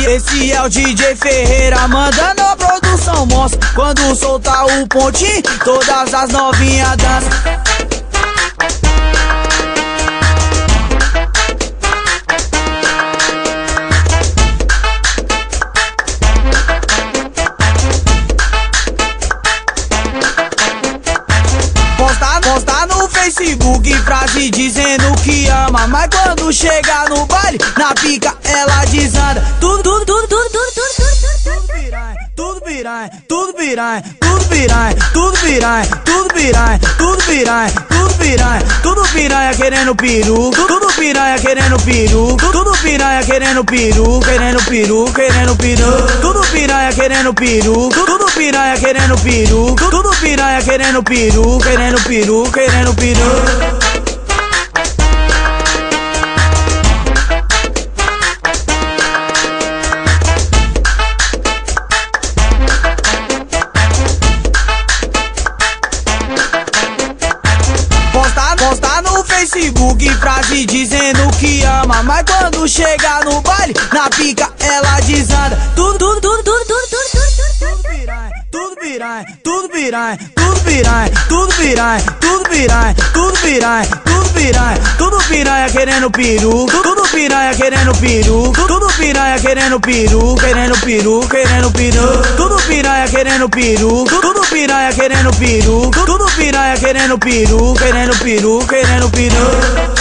Esse é o DJ Ferreira mandando a produção monstra. Quando soltar o pontinho, todas as novinhas dançam. Posta no Facebook frase dizendo que ama, mas quando chega no baile, na pica ela desanda. Tudo piranha, tudo piranha, tudo piranha, tudo piranha, tudo piranha, tudo piranha, tudo piranha, tudo piranha, tudo piranha querendo peru, tudo piranha querendo peru, tudo piranha querendo peru, querendo peru, querendo peru, tudo piranha querendo peru, tudo piranha querendo peru, tudo piranha querendo peru, querendo peru, querendo peru. Posta no Facebook frase dizendo que ama, mas quando chega no baile, na pica ela desanda. Tudo piranha, tudo piranha, tudo piranha, tudo piranha, tudo piranha, tudo piranha, tudo piranha, tudo piranha, tudo piranha querendo peru, tudo piranha querendo peru, tudo piranha querendo peru, querendo peru, querendo peru, tudo piranha querendo peru, tudo piranha querendo peru, tudo piranha querendo peru, querendo peru, querendo peru.